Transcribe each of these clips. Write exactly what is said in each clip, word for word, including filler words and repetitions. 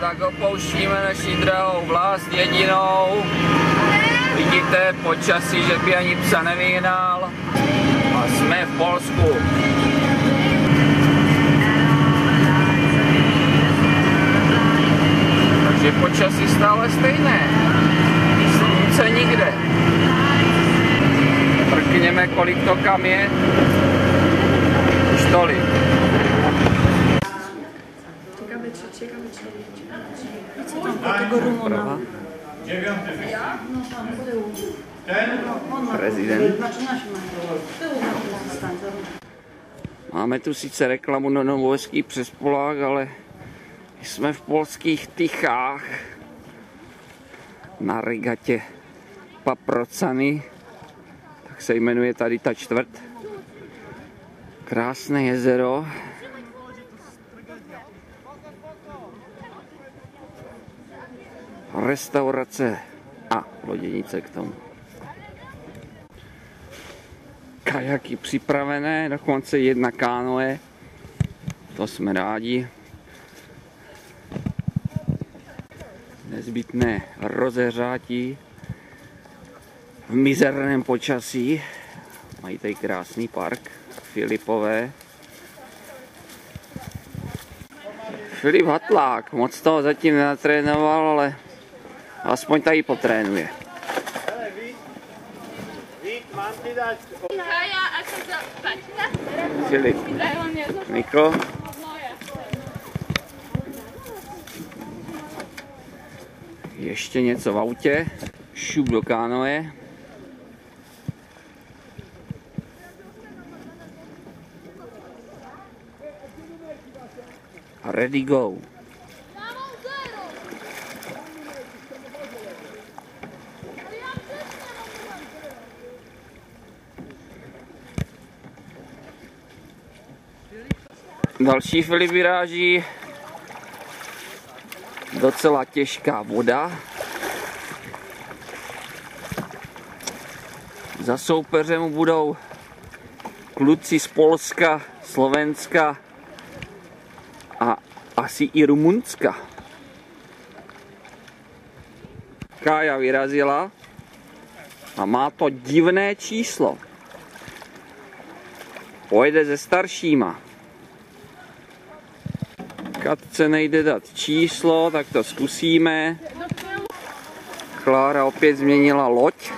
tak opouštíme naši drahou vlast jedinou. Vidíte počasí, že by ani psa nevyhnal. A jsme v Polsku. Takže počasí stále stejné. Slunce nikde. Mrkněme, kolik to kam je. Už tolik. Prezident. Máme tu sice reklamu na Novohezký Přespolák, ale jsme v polských Tychách na regatě Paprocany, tak se jmenuje tady ta čtvrt. Krásné jezero. Restaurace a loděnice k tomu. Kajaky připravené, dokonce jedna kánoe. To jsme rádi. Nezbytné rozeřátí v mizerném počasí. Mají tady krásný park. Filipové. Filip Hatlák, moc toho zatím nenatrénoval, ale aspoň tady potrénuje. Filip, Niko. Ještě něco v autě. Šup do kánoe. Ready go. Další Filip vyráží. Docela těžká voda. Za soupeřem budou kluci z Polska, Slovenska a asi i Rumunska. Kája vyrazila a má to divné číslo. Pojede se staršíma. Katce nejde dát číslo, tak to zkusíme. Klára opět změnila loď.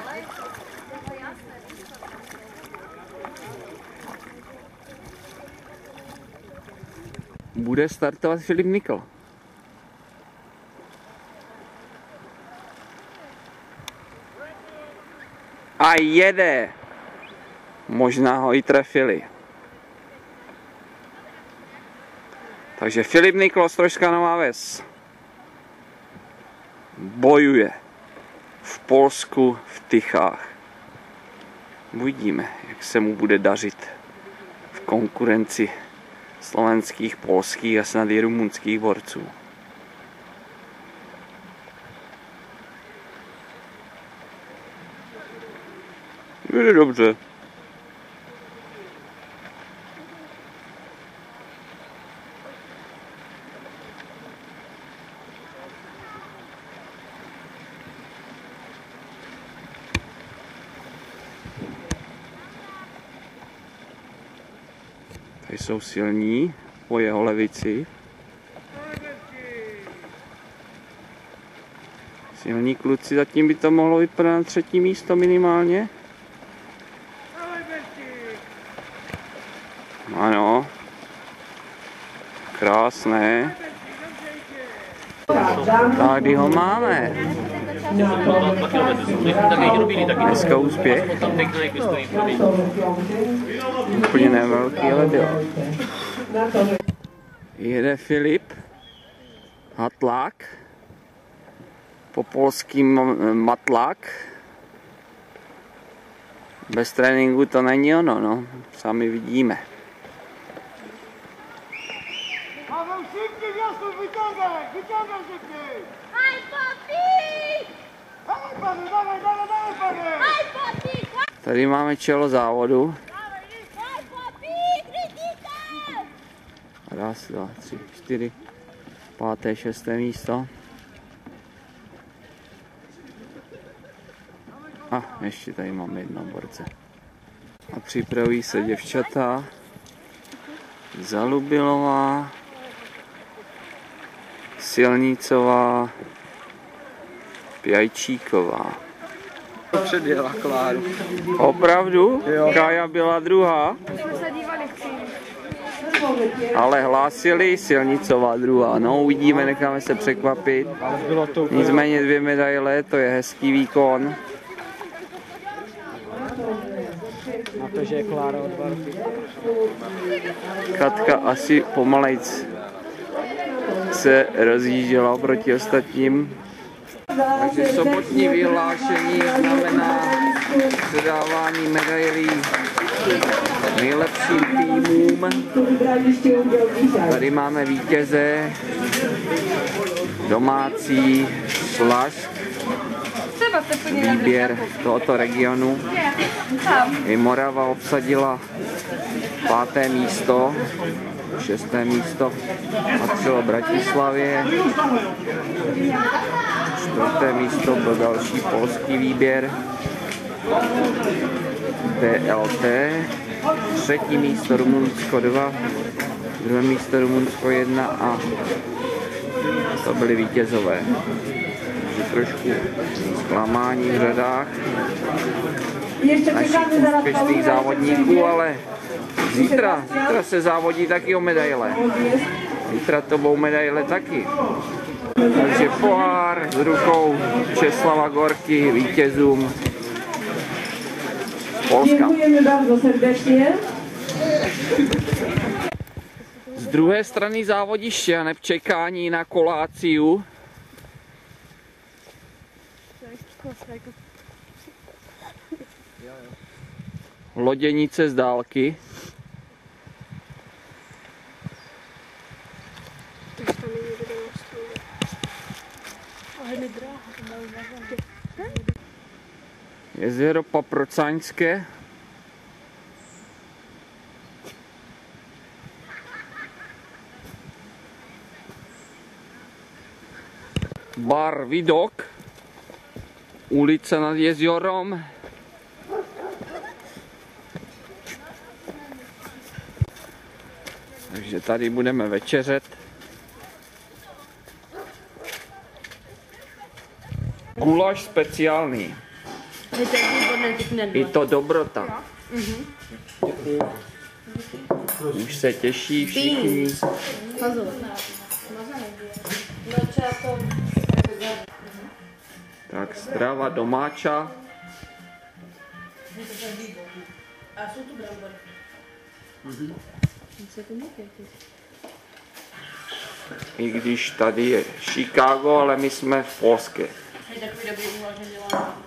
Bude startovat Filip Nikl. A jede. Možná ho i trefili. Takže Filip Nikl, Ostrožská Nová Ves, bojuje v Polsku v Tychách. Uvidíme, jak se mu bude dařit v konkurenci slovenských, polských a snad i rumunských borců. Bude dobře. Tady jsou silní po jeho levici. Silní kluci, zatím by to mohlo vypadat na třetí místo minimálně. Ano. Krásné. Tady ho máme. Dneska úspěch. Úplně nevelký, ale byl. Jede Filip Hatlák. Po polský Matlák. Bez tréninku to není ono, no. Sami vidíme. Paweł, szybciej wiosło, wyciągaj! Wyciągaj szybciej! Haj, papi! Dawaj, Paweł, dawaj, dawaj, dawaj, Paweł! Haj, papi! Tady máme čelo závodu. Haj, papi! Krytyka! Raz, dva, tři, čtyři, Páté, šesté místo. A ještě tady mám jednoho borce. A připravují se děvčata. Zalubilová, Silnicová, Pjajčíková. Předjela Kláru. Opravdu? Jo. Kája byla druhá? Ale hlásili Silnicová druhá. No uvidíme, necháme se překvapit. Nicméně dvě medaile, to je hezký výkon. Na to, že je Klára od Barky. Katka asi pomalejc se rozjížděla proti ostatním. Takže sobotní vyhlášení znamená předávání medailí nejlepším týmům. Tady máme vítěze, domácí Slask, výběr tohoto regionu. I Morava obsadila páté místo, šesté místo patřilo Bratislavě. Čtvrté místo byl další polský výběr T L T. Třetí místo Rumunsko dva, druhé místo Rumunsko jedna a to byly vítězové. Takže trošku zklamání v řadách našich úspěšných závodníků, ale zítra, zítra se závodí taky o medaile. Zítra to budou medaile taky. Takže pohár s rukou Česlava Gorky vítězům Polska. Děkujeme bardzo serdecznie. Z druhé strany závodiště a v čekání na koláciu. Loděnice z dálky. Jezero Paprocaňské. Bar Vidok. Ulice nad jeziorom. Takže tady budeme večeřet. Guláš speciální. I to dobrota. Už se těší všichni. Tak strava domáča. I když tady je Chicago, ale my jsme v Polské.